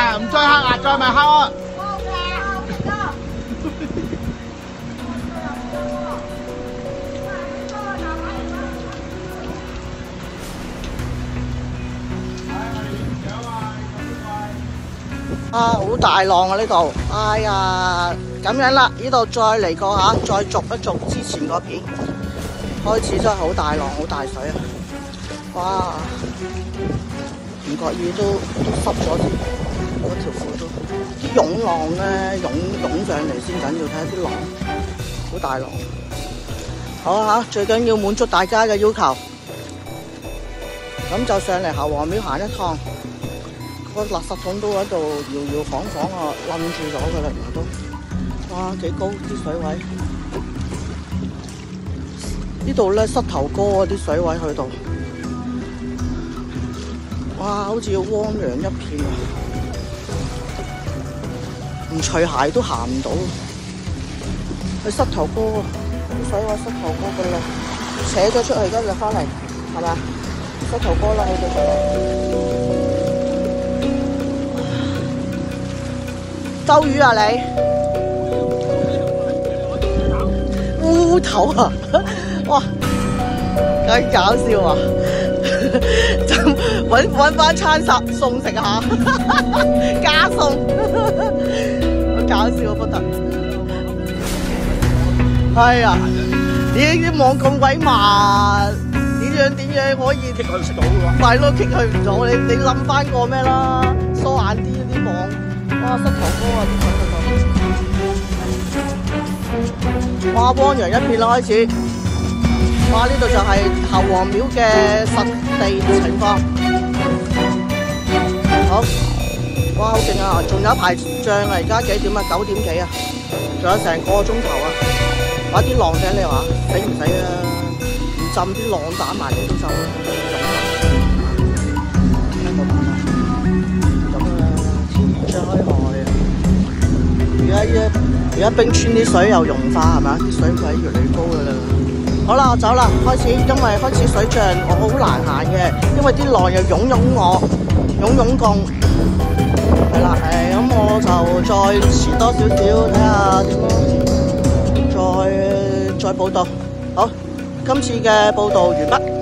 嘅，唔再黑啊，再咪黑啊！ 啊，好大浪啊呢度！哎呀，咁樣啦，呢度再嚟過下，再續一續之前個片，開始真係好大浪，好大水啊！哇，唔覺意都濕咗啲，嗰條褲都啲湧浪咧湧上嚟先緊要，睇下啲浪，好大浪。好啊，最緊要滿足大家嘅要求，咁就上嚟侯王廟行一趟。個垃圾桶都喺度搖搖晃晃啊，冧住咗㗎啦，原來都，哇幾高啲水位，呢度咧膝頭哥啊啲水位去到，哇好似要汪洋一片啊，唔除鞋都行唔到，去膝頭哥啲水位膝頭哥㗎啦，扯咗出去跟住翻嚟，係咪？膝頭哥啦去到咗。周魚啊你，烏頭啊，哇，咁搞笑啊！就搵翻餐餸食下，加餸，好搞笑啊不得！係啊，啲網咁鬼慢，點樣可以棘佢唔到嘅？係咯，棘佢唔到，你冧翻個咩啦？疏眼啲啲網。哇！膝頭哥啊，啲水喺度，哇！汪洋一片啦，開始。哇！呢度就係侯王廟嘅實地情況。好，哇！好勁啊！仲有一排漲啊！而家幾點啊？9點幾啊？仲有成個鐘頭啊！哇！啲浪仔你話死唔死啊？唔浸啲浪打埋你都走啦。而家冰川啲水又融化係咪？啲水位越嚟越高㗎啦。好啦，我走啦，開始，因為開始水漲，我好難行嘅，因為啲浪又湧共。係啦，咁我就再遲多少少，睇下點樣，再報道。好，今次嘅報道完畢。